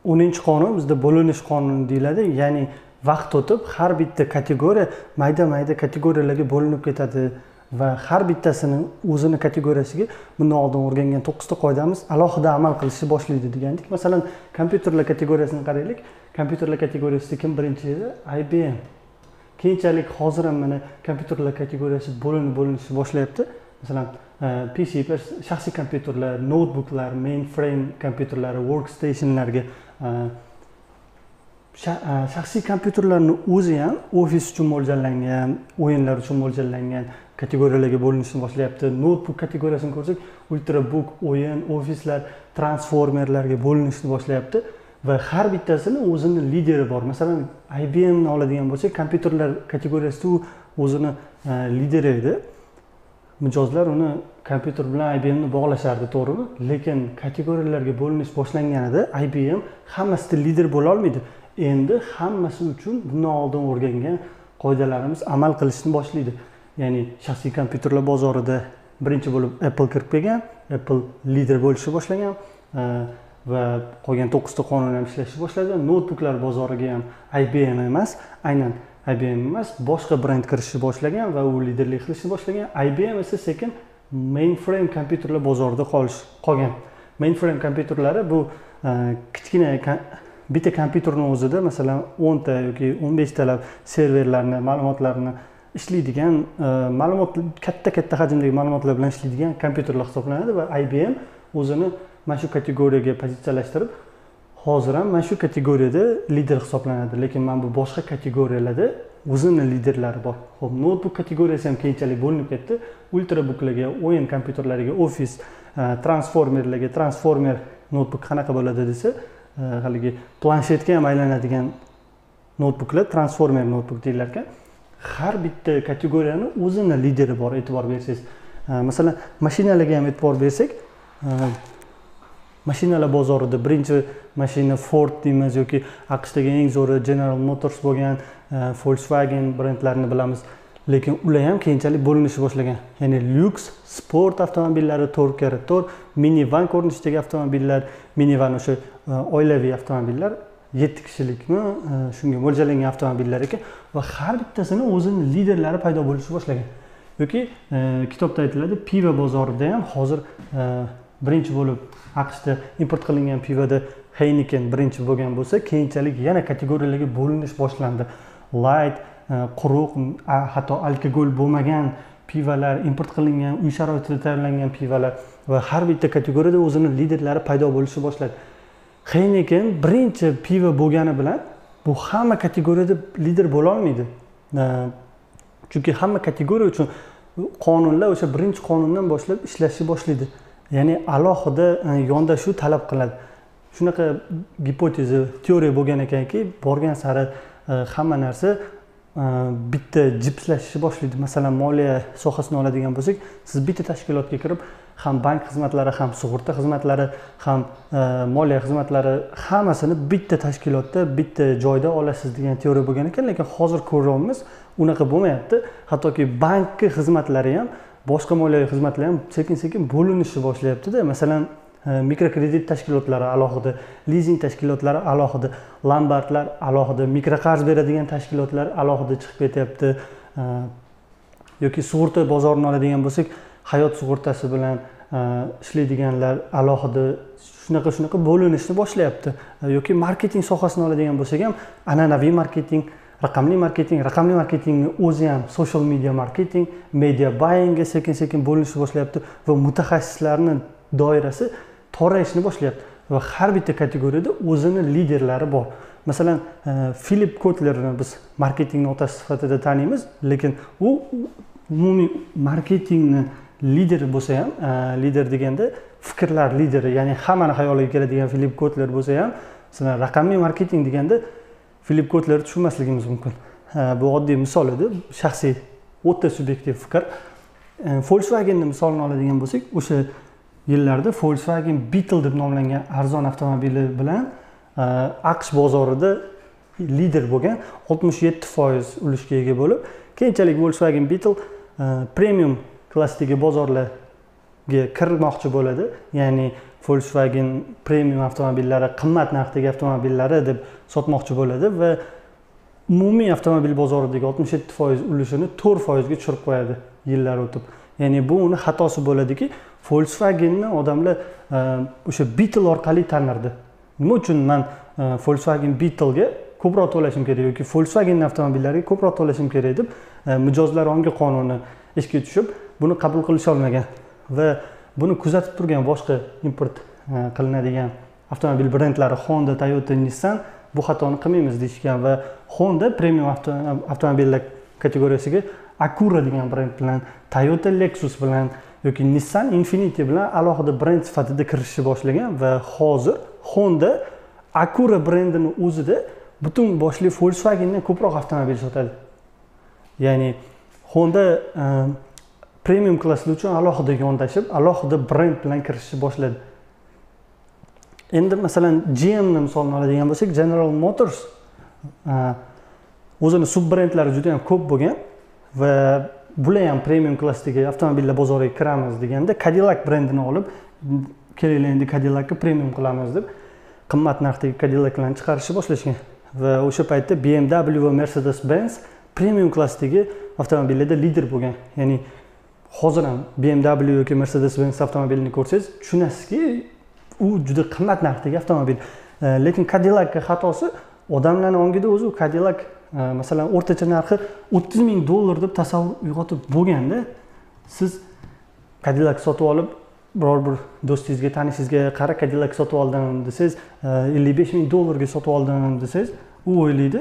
10-qonun bizda bo'linish qonuni deyiladi. Ya'ni vaqt o'tib har bitta kategoriya mayda-mayda kategoriyalarga bo'linib ketadi va har bittasini o'zini kategoriyasiga bundan oldin o'rgangan 9 ta qoidamiz alohida amal qilishni boshlaydi degandik. Masalan, kompyuterlar kategoriyasini qaraylik. Kompyuterlar kategoriyasida kim birinchi edi? IBM. Keyinchalik hozir ham mana kompyuterlar kategoriyasi bo'linishni boshlayapti. Masalan, PC shaxsiy kompyuterlar, notebooklar, mainframe kompyuterlari, workstationlarga shaxsiy kompyuterlarning o'zi ham ofis uchun mo'ljallangan, o'yinlar uchun mo'ljallangan kategoriyalarga bo'linishni boshlayapti. Notebook kategoriyasini ko'rsak, ultrabook, o'yin, ofislar, transformerlarga bo'linishni boshlayapti va har bittasini o'zini lideri bor. Masalan, IBM ni oladigan bo'lsak, kompyuterlar kategoriyasida u o'zini lideri edi. Mijozlar uni kompyuter bilan IBM ni bog'lashardi, to'g'rimi? Lekin kategoriyalarga bo'linish boshlanganida IBM hammasida lider bo'la olmaydi. Endi hammasi uchun bundan oldin o'rgangan qoidalarimiz amal qilishni boshlaydi. Ya'ni shaxsiy kompyuterlar bozorida birinchi bo'lib Apple kirib kelgan, Apple lider bo'lishni boshlagan va qolgan 9 ta qonun ham ishlashni boshladi. Notebooklar bozoriga ham IBM emas, aynan IBM emas, boshqa brend kirishni boshlagan va u liderlik qilishni boshlagan. IBM esa sekin mainframe kompyuterlar bozorida qolgan. Mainframe kompyuterlari bu kichkina bitta kompyuterning o'zida masalan 10 ta yoki 15 talab serverlarni, ma'lumotlarni ishlaydigan, katta hajmdagi ma'lumotlar bilan ishlaydigan kompyuterlar hisoblanadi va IBM o'zini mana shu kategoriyaga pozitsiyalashtirib, hozir ham mana shu kategoriyada lider hisoblanadi. Lekin mana bu boshqa kategoriyalarda o'zini liderlari bor. Xo'p, notebook kategoriyasi ham keyinchalik bo'linib ketdi. Ultrabooklarga, o'yin kompyuterlariga, ofis, transformerlarga, transformer notebook qanaqa bo'ladi desa, haligi planshetga ham aylanadigan notebooklar transformer notebook deyilar ekan. Har bitta kategoriyani o'zini lideri bor, e'tibor bersangiz. Masalan, mashinalarga ham e'tibor bersak, mashinalar bozorida birinchi mashina Ford deymiz yoki AQShdagi eng zo'ri General Motors bo'lgan Volkswagen brendlarini bilamiz. Lekin ular ham keyinchalik bo'linishni boshlagan. Ya'ni lyuks, sport avtomobillari 4x4, minivan ko'rinishidagi avtomobillar, minivan o'sha oilaviy avtomobillar 7 kishilikmi, shunga mo'ljallangan avtomobillar ekan va har bittasini o'zining liderlari paydo bo'lishni boshlagan. Yoki kitobda aytiladi, pivo bozorida ham hozir birinchi bo'lib AQShda import qilingan pivoda Heineken birinchi bo'lgan bo'lsa, keyinchalik yana kategoriyalarga bo'linish boshlandi. Light, quruq, hatto alkogol bo'lmagan pivolar, import qilingan, uy sharoitida tayyorlangan pivolar va har bitta kategoriyada o'zining liderlari paydo bo'lishni boshladi. Heineken birinchi pivo bo'lgani bilan bu hamma kategoriyada lider bo'la olmaydi. Chunki hamma kategoriya uchun qonunlar o'sha birinchi qonundan boshlab ishlashni boshlaydi. Ya'ni alohida yondashuv talab qiladi. Shunaqa gipoteza, teoriya bo'lgan ekanki, borgan sari hamma narsa bitta jipslashishni boshlaydi. Masalan, moliya sohasini oladigan bo'lsak, siz bitta tashkilotga kirib, ham bank xizmatlari, ham sug'urta xizmatlari, ham moliya xizmatlari hammasini bitta tashkilotda, bitta joyda olasiz degan teoriya bo'lgan ekan, lekin hozir ko'ryapmiz, unaqa bo'lmayapti. Hattoki bankning xizmatlari ham, boshqa moliyaviy xizmatlar ham sekin-sekin bo'linishni boshlayapti-da. Masalan, mikrokredit tashkilotlari alohida, lizing tashkilotlari alohida, lombardlar alohida, mikroqarz beradigan tashkilotlar alohida chiqib ketyapti. Yoki sug'urta bozorini oladigan bo'lsak, hayot sug'urtasi bilan ishlaydiganlar alohida shunaqa bo'linishni boshlayapti. Yoki marketing sohasini oladigan bo'lsak ham, an'anaviy marketing, raqamli marketingni o'zi ham social media marketing, media buyingga sekin-sekin bo'linishni boshlayapti va mutaxassislarning doirasi torayishni boshlayapti va har bitta kategoriyada o'zini liderlari bor. Masalan, Philip Kotlerni biz marketingning otasi sifatida taniymiz, lekin u umumiy marketingni lideri bo'lsa ham, lider deganda fikrlar lideri, ya'ni hammani xayoliga keladigan Philip Kotler bo'lsa ham, masalan, raqamli marketing deganda Philip Kotlerni tushunmasligimiz mumkin. Bu oddiy misol edi, shaxsiy, o'ta subyektiv fikr. Volkswagenning misolini oladigan bo'lsak, o'sha yillarda Volkswagen Beetle deb nomlangan arzon avtomobili bilan AQSh bozorida lider bo'lgan, 67% ulushga ega bo'lib, keyinchalik Volkswagen Beetle premium klassdagi bozorlarga kirmoqchi bo'ladi. Ya'ni Volkswagen premium avtomobillari, qimmat narxdagi avtomobillari deb sotmoqchi bo'ladi va umumiy avtomobil bozoridagi 67% ulushini 4% ga tushirib qo'yadi yillar o'tib. Ya'ni bu uni xatosi bo'ladiki, Volkswagenni odamlar o'sha Beetle orqali tanirdi. Nima uchun men Volkswagen Beetle'ga ko'proq to'lashim kerak yoki Volkswagen avtomobillariga ko'proq to'lashim kerak deb mijozlar ongi qonuni ishga tushib, buni qabul qilisha olmagan va buni kuzatib turgan boshqa import qilinadigan avtomobil brendlari Honda, Toyota, Nissan bu xatoni qilmaymiz deyishgan va Honda premium avtomobillar kategoriyasiga Acura degan brend bilan, Toyota Lexus bilan yoki Nissan Infiniti bilan alohida brend sifatida kirishni boshlagan va hozir Honda Acura brendini o'zida butun boshli Volkswagendan ko'proq avtomobil sotadi. Ya'ni Honda premium klasslar uchun alohida yondashib, alohida brend bilan kirishni boshladi. Endi masalan GMni misolni oladigan bo'lsak, General Motors o'zini sub-brendlari juda ham ko'p bo'lgan va bular ham premium klassdagi avtomobillar bozoriga kiramiz deganda Cadillac brendini olib, keling endi Cadillacni premium qilamiz deb qimmat narxdagi Cadillaclarni chiqarishni boshlashgan. Va o'sha paytda BMW va Mercedes-Benz premium klassdagi avtomobillarda lider bo'lgan. Ya'ni hozir ham BMW yoki Mercedes-Benz avtomobilini ko'rsangiz, tushunasizki, u juda qimmat narxdagi avtomobil. Lekin Cadillacga xatosi odamlarning ongida o'zi Cadillac masalan o'rtacha narxi $30,000 deb tasavvur uyg'otib bo'lganda, siz Cadillac sotib olib biror bir do'stingizga, tanishingizga qara Cadillac sotib oldim desangiz, $55,000 ga sotib oldim desangiz, u o'ylaydi,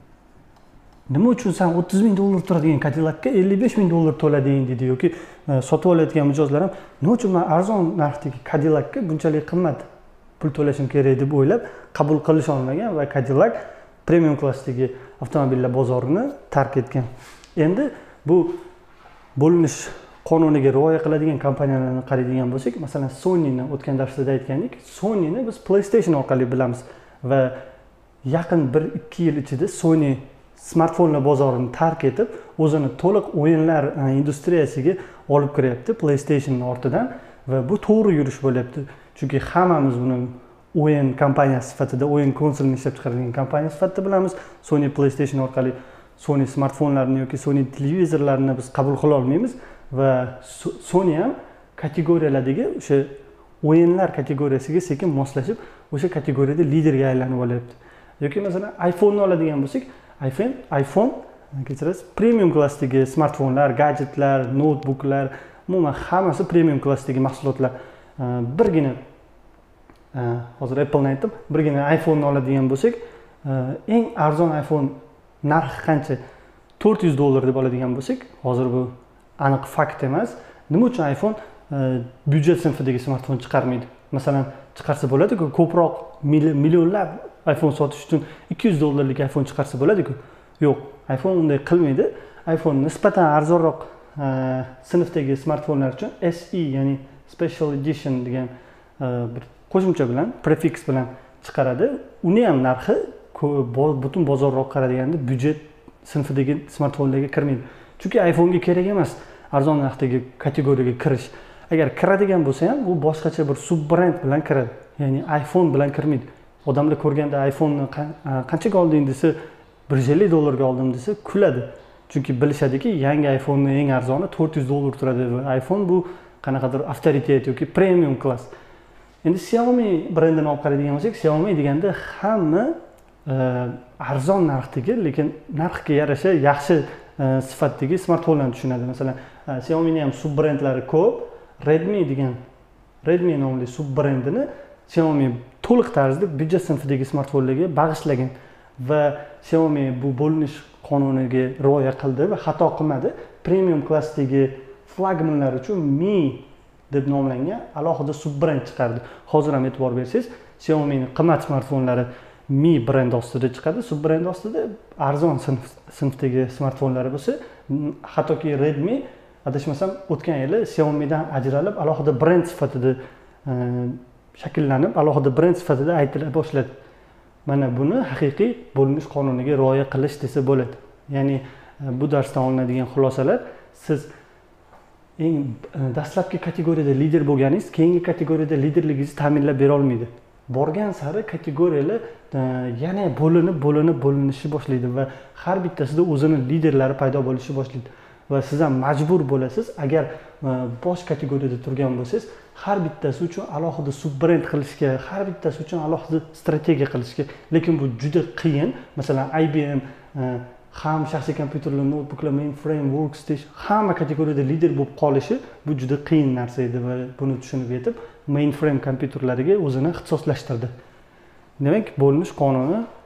nima uchun sen $30,000 turadigan Cadillacga $55,000 to'lading deydi yoki sotib olayotgan mijozlar ham nima uchun men arzon narxdagi Cadillacga bunchalik qimmat pul to'lashim kerak deb o'ylab qabul qilisha olmagan va Cadillac premium klassdagi avtomobillar bozorini tark etgan. Endi bu bo'linish qonuniga rioya qiladigan kompaniyalarni qaraydigan bo'lsak, masalan Sonyni o'tgan darsda aytgandik, Sonyni biz PlayStation orqali bilamiz va yaqin 1-2 yil ichida Sony smartfonlar bozorini tark etib, o'zini to'liq o'yinlar industriyasiga olib kiryapti PlayStationning ortidan va bu to'g'ri yurish bo'lyapti. Chunki hammamiz buni o'yin kompaniyasi sifatida, o'yin konsolini ishlab chiqaradigan kompaniya sifatida bilamiz. Sony PlayStation orqali Sony smartfonlarini yoki Sony televizorlarini biz qabul qila olmaymiz va Sony ham kategoriyalardagi o'sha o'yinlar kategoriyasiga sekin moslashib, o'sha kategoriyada liderga aylanib olyapti. Yoki masalan iPhone ni oladigan bo'lsak, iPhone kechirasiz, premium klassdagi smartfonlar, gadjetlar, notebooklar, umuman hammasi premium klassdagi mahsulotlar. Birgina hozir Apple'ni aytdim, birgina iPhone ni oladigan bo'lsak, eng arzon iPhone narxi qancha? $400 deb oladigan bo'lsak, hozir bu aniq fakt emas. Nima uchun iPhone byudjet sinfidagi smartfon chiqarmaydi? Masalan, chiqarsa bo'ladi-ku, ko'proq millionlab iPhone sotish uchun $200 iPhone chiqarsa bo'ladi-ku. Yo'q, iPhone unday qilmaydi. iPhone nisbatan arzonroq sinfdagi smartfonlar uchun SE, ya'ni Special Edition degan bir qo'shimcha bilan, prefix bilan chiqaradi. Uni ham narxi butun bozorroq qaraganda byudjet sinfidagi smartfonlarga kirmaydi. Chunki iPhone ga kerak emas arzon narxdagi kategoriyaga kirish. Agar kiradigan bo'lsa ham, u boshqacha bir sub-brend bilan kiradi. Ya'ni iPhone bilan kirmaydi. Odamlar ko'rganda iPhone'ni qanchaga olding desa, $150 ga oldim desa, kuladi. Chunki bilishadiki, yangi iPhone'ning eng arzoni $400 turadi va iPhone bu qanaqadir avtoritet yoki premium klass. Endi Xiaomi brendini olib qaraydigan bo'lsak, Xiaomi deganda hamma arzon narxdagi, lekin narxga yarasha yaxshi sifatdagi smartfonlarni tushunadi. Masalan, Xiaomining ham sub-brendlari ko'p. Redmi nomli sub-brendini Xiaomi to'liq tarzda byudjet sinfidagi smartfonlarga bag'ishlagan va Xiaomi bu bo'linish qonuniga rioya qildi va xato qilmadi. Premium klassdagi flagmanlar uchun Mi deb nomlangan alohida sub-brend chiqardi. Hozir ham e'tibor bersangiz, Xiaomining qimmat smartfonlari Mi brend ostida chiqadi, sub-brend ostida arzon sinfdagi smartfonlari bo'lsa, hattoki Redmi adashmasam o'tgan yili Xiaomidan ajralib, alohida brend sifatida shakllanib, alohida brend sifatida aytila boshladi. Mana buni haqiqiy bo'linish qonuniga rioya qilish desa bo'ladi. Ya'ni bu darsdan olinadigan xulosalar, siz eng dastlabki kategoriyada lider bo'lganingiz keyingi kategoriyada liderligingizni ta'minlab bera olmaydi. Borgan sari kategoriyalar yana bo'linishi boshlaydi va har bittasida o'zini liderlari paydo bo'lishi boshlaydi. Va siz ham majbur bo'lasiz, agar bosh kategoriyada turgan bo'lsangiz, har bittasi uchun alohida sub-brend qilishga, har bittasi uchun alohida strategiya qilishga. Lekin bu juda qiyin. Masalan, IBM ham shaxsiy kompyuterlar, notebooklar, mainframe, workstation hamma kategoriyada lider bo'lib qolishi bu juda qiyin narsa edi va buni tushunib yetib, mainframe kompyuterlariga o'zini ixtisoslashtirdi. Demak, bo'linish qonuni